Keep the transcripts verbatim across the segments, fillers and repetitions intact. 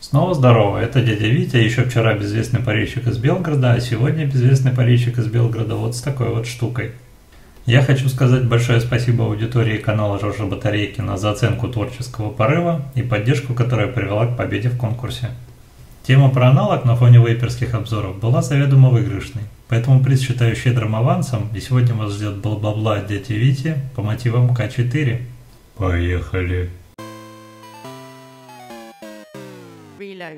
Снова здорово, это дядя Витя, еще вчера безвестный парильщик из Белгорода, а сегодня безвестный парильщик из Белгорода вот с такой вот штукой. Я хочу сказать большое спасибо аудитории канала Жоржа Батарейкина за оценку творческого порыва и поддержку, которая привела к победе в конкурсе. Тема про аналог на фоне вейперских обзоров была заведомо выигрышной, поэтому приз считаю щедрым авансом, и сегодня вас ждет бла-бла-бла от дяди Вити по мотивам ка четыре. Поехали! Reload.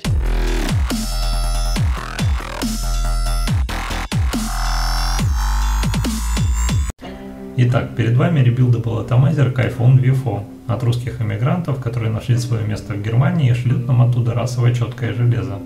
Итак, перед вами ребилдабл атомайзер Кайфун ви фор от русских эмигрантов, которые нашли свое место в Германии и шлют нам оттуда расовое четкое железо.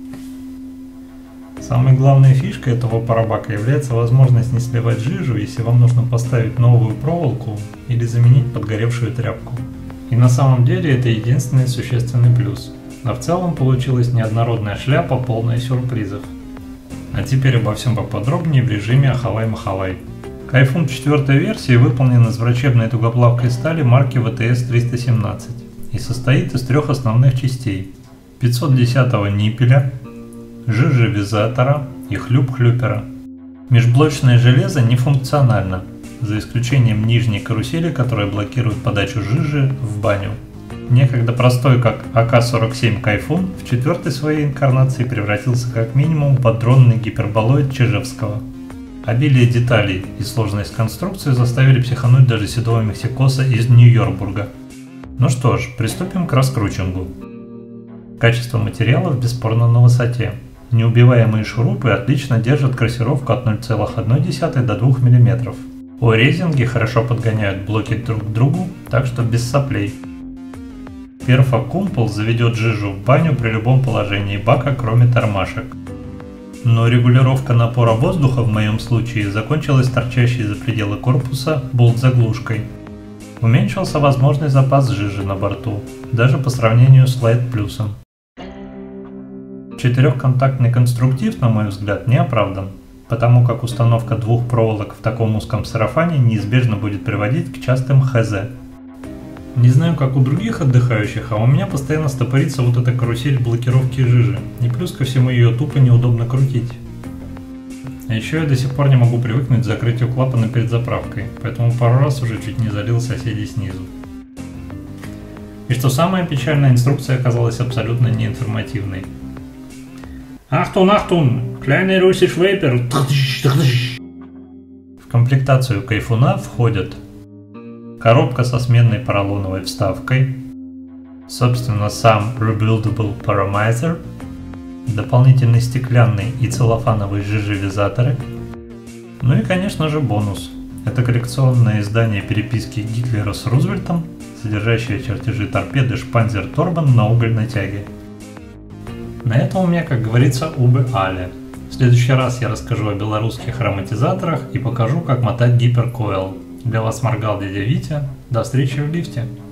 Самой главной фишкой этого парабака является возможность не сливать жижу, если вам нужно поставить новую проволоку или заменить подгоревшую тряпку. И на самом деле это единственный существенный плюс. А в целом получилась неоднородная шляпа, полная сюрпризов. А теперь обо всем поподробнее в режиме Ахалай-Махалай. Кайфун четвёртой версии выполнен из врачебной тугоплавкой стали марки ви ти эс триста семнадцать и состоит из трех основных частей: пятьсот десятого ниппеля, жижевизатора и хлюп-хлюпера. Межблочное железо не функционально, за исключением нижней карусели, которая блокирует подачу жижи в баню. Некогда простой как а ка сорок семь Кайфун в четвертой своей инкарнации превратился как минимум в поддронный гиперболоид Чижевского. Обилие деталей и сложность конструкции заставили психануть даже седого мексикоса из Нью-Йоркбурга. Ну что ж, приступим к раскручингу. Качество материалов бесспорно на высоте. Неубиваемые шурупы отлично держат трассировку от ноль целых одной десятой до двух миллиметров. О-резинги хорошо подгоняют блоки друг к другу, так что без соплей. Перфокумпл заведет жижу в баню при любом положении бака, кроме тормашек. Но регулировка напора воздуха в моем случае закончилась торчащей за пределы корпуса болт-заглушкой. Уменьшился возможный запас жижи на борту, даже по сравнению с Light Plus. Четырехконтактный конструктив, на мой взгляд, не оправдан, потому как установка двух проволок в таком узком сарафане неизбежно будет приводить к частым ха зэ. Не знаю, как у других отдыхающих, а у меня постоянно стопорится вот эта карусель блокировки жижи, и плюс ко всему ее тупо неудобно крутить. А еще я до сих пор не могу привыкнуть к закрытию клапана перед заправкой, поэтому пару раз уже чуть не залил соседей снизу. И что самое печальное, инструкция оказалась абсолютно неинформативной. Ахтун, ахтун, kleiner russisch Vapor. В комплектацию Кайфуна входят коробка со сменной поролоновой вставкой, собственно сам Rebuildable Paramizer, дополнительный стеклянный и целлофановые жижевизаторы, ну и конечно же бонус. Это коллекционное издание переписки Гитлера с Рузвельтом, содержащее чертежи торпеды Шпанзер Торбан на угольной тяге. На этом у меня, как говорится, убы але. В следующий раз я расскажу о белорусских ароматизаторах и покажу, как мотать гиперкойл. Для вас моргал дядя Витя. До встречи в лифте.